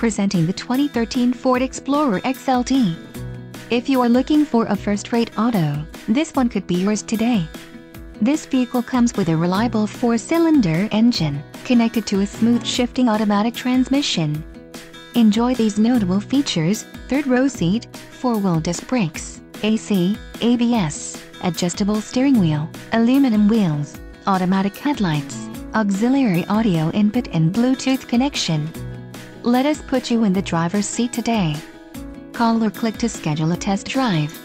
Presenting the 2013 Ford Explorer XLT. If you are looking for a first-rate auto, this one could be yours today. This vehicle comes with a reliable 4-cylinder engine, connected to a smooth shifting automatic transmission. Enjoy these notable features: third-row seat, 4-wheel disc brakes, AC, ABS, adjustable steering wheel, aluminum wheels, automatic headlights, auxiliary audio input and Bluetooth connection. Let us put you in the driver's seat today. Call or click to schedule a test drive.